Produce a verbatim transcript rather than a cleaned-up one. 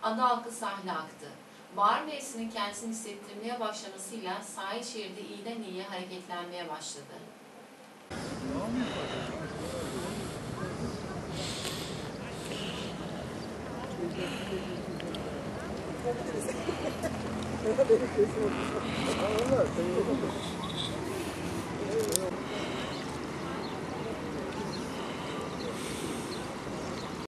Ada halkı sahile aktı. Bahar mevsiminin kendisini hissettirmeye başlamasıyla sahil şeridi iyiden iyiye hareketlenmeye başladı.